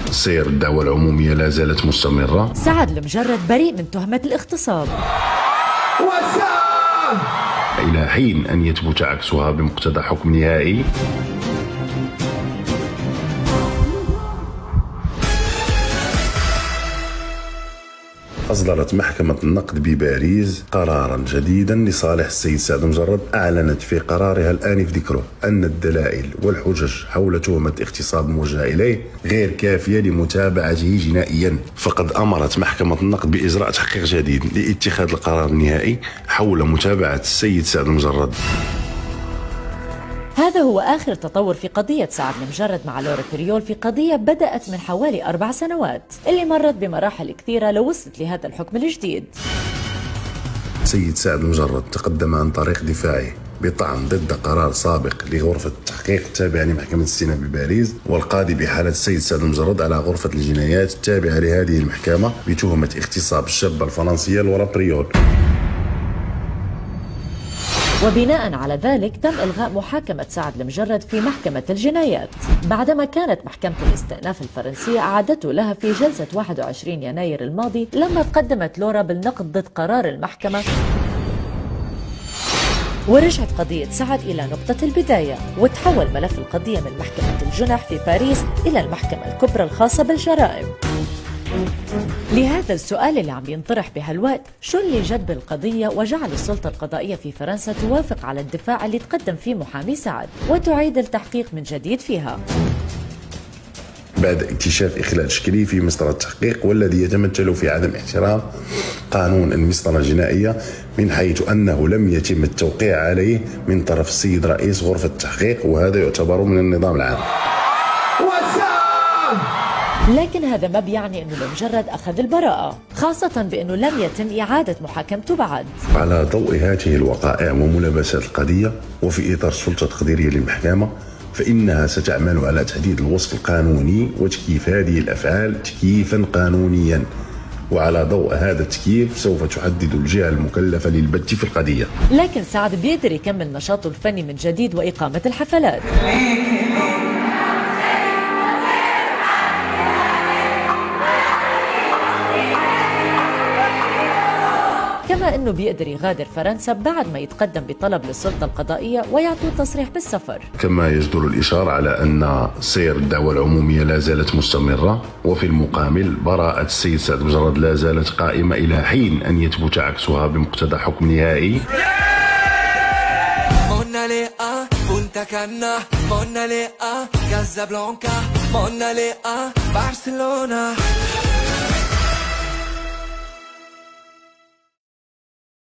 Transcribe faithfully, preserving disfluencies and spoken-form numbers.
سير الدعوة العمومية لا زالت مستمرة. سعد المجرد بريء من تهمة الاغتصاب إلى حين أن يثبت عكسها بمقتضى حكم نهائي. أصدرت محكمة النقد بباريس قرارا جديدا لصالح السيد سعد المجرد، أعلنت في قرارها الآنف ذكره أن الدلائل والحجج حول تهمة اغتصاب موجهة إليه غير كافية لمتابعته جنائيا، فقد أمرت محكمة النقد بإجراء تحقيق جديد لاتخاذ القرار النهائي حول متابعة السيد سعد المجرد. هذا هو آخر تطور في قضية سعد المجرد مع لورا بريول، في قضية بدأت من حوالي أربع سنوات اللي مرت بمراحل كثيرة لوصلت لهذا الحكم الجديد. سيد سعد المجرد تقدم عن طريق دفاعه بطعن ضد قرار سابق لغرفة التحقيق التابعة لمحكمة السيناء بباريس، والقاضي بحالة السيد سعد المجرد على غرفة الجنايات التابعة لهذه المحكمة بتهمة اغتصاب الشابة الفرنسية لورا بريول. وبناء على ذلك تم إلغاء محاكمة سعد المجرد في محكمة الجنايات بعدما كانت محكمة الاستئناف الفرنسية أعادته لها في جلسة واحد وعشرين يناير الماضي، لما تقدمت لورا بالنقد ضد قرار المحكمة، ورجعت قضية سعد إلى نقطة البداية، وتحول ملف القضية من محكمة الجنح في باريس إلى المحكمة الكبرى الخاصة بالجرائم. لهذا السؤال اللي عم ينطرح بهالوقت، شو اللي جد بالقضية وجعل السلطة القضائية في فرنسا توافق على الدفاع اللي تقدم فيه محامي سعد وتعيد التحقيق من جديد فيها؟ بعد اكتشاف إخلال شكلي في مسطرة التحقيق والذي يتمثل في عدم احترام قانون المسطرة الجنائية، من حيث أنه لم يتم التوقيع عليه من طرف السيد رئيس غرفة التحقيق، وهذا يعتبر من النظام العام. لكن هذا ما بيعني أنه المجرد أخذ البراءة، خاصة بأنه لم يتم إعادة محاكمته بعد. على ضوء هذه الوقائع وملابسات القضية، وفي إطار السلطة التقديرية للمحكمة، فإنها ستعمل على تحديد الوصف القانوني وتكييف هذه الأفعال تكييفا قانونيا، وعلى ضوء هذا التكييف سوف تحدد الجهة المكلفة للبت في القضية. لكن سعد بيقدر يكمل نشاطه الفني من جديد وإقامة الحفلات، كما أنه بيقدر يغادر فرنسا بعد ما يتقدم بطلب للسلطة القضائية ويعطوه تصريح بالسفر. كما يجدر الإشارة على أن سير الدعوة العمومية لا زالت مستمرة، وفي المقابل براءة السيد سعد المجرد لا زالت قائمة إلى حين أن يثبت عكسها بمقتضى حكم نهائي. Barcelona